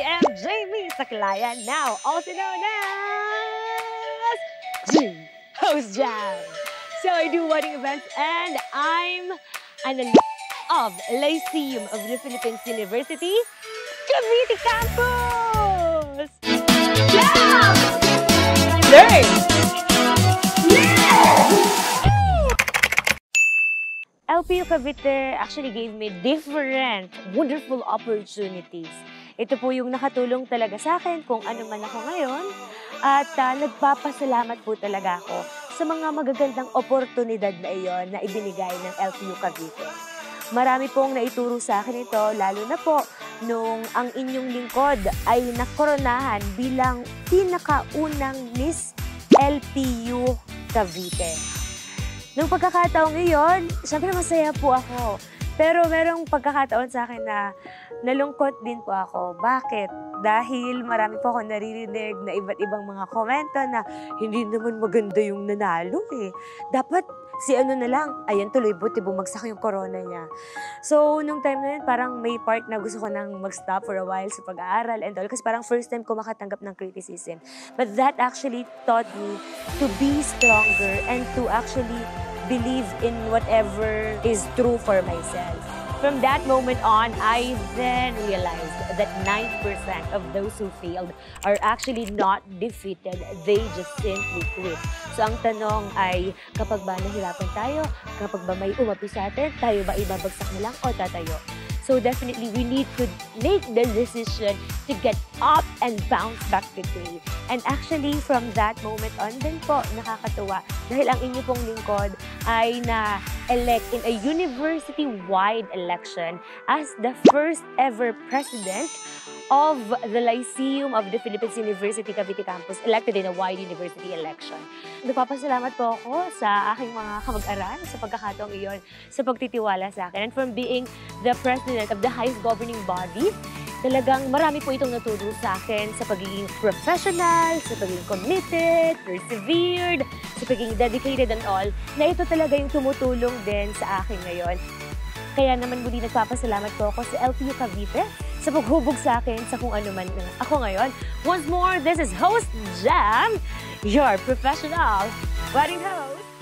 am Jamie Saklayan, now also known as G Host Jam. So I do wedding events and I'm an alumna of Lyceum of the Philippines University, Cavite Campus. Yeah! Learn! LPU Cavite actually gave me different, wonderful opportunities. Ito po yung nakatulong talaga sa akin kung ano man ako ngayon. At nagpapasalamat po talaga ako sa mga magagandang oportunidad na iyon na ibinigay ng LPU Cavite. Marami pong naituro sa akin ito, lalo na po nung ang inyong lingkod ay nakoronahan bilang pinakaunang Miss LPU Cavite. Nung pagkakataong iyon, syempre masaya po ako. Pero merong pagkakataon sa akin na nalungkot din po ako. Bakit? Dahil marami po ako naririnig na iba't ibang mga komento na hindi naman maganda yung nanalo eh. Dapat si ano na lang, ayan tuloy, buti bumagsak yung corona niya. So, nung time na yun, parang may part na gusto ko nang mag-stop for a while sa pag-aaral and all. Kasi parang first time ko makatanggap ng criticism. But that actually taught me to be stronger and to actually believe in whatever is true for myself. From that moment on, I then realized that 9% of those who failed are actually not defeated. They just simply quit. So ang tanong ay, kapag ba nahirapan tayo, kapag ba may umapi sa atin, tayo ba ibabagsak na lang o tatayo? So definitely, we need to make the decision to get up and bounce back today. And actually, from that moment on din po, nakakatuwa. Dahil ang inyo pong lingkod ay na-elect in a university-wide election as the first ever president of the Lyceum of the Philippines University Cavite Campus, elected in a wide university election. Nagpapasalamat po ako sa aking mga kamag-aral sa pagkakataong iyon, sa pagtitiwala sa akin. And from being the president of the highest governing body, talagang marami po itong naturo sa akin sa pagiging professional, sa pagiging committed, persevered, sa pagiging dedicated and all, na ito talaga yung tumutulong din sa akin ngayon. Kaya naman muli nagpapasalamat po ako sa LPU Cavite sa paghubog sa akin sa kung ano man ako ngayon. Once more, this is Host Jam, your professional wedding host.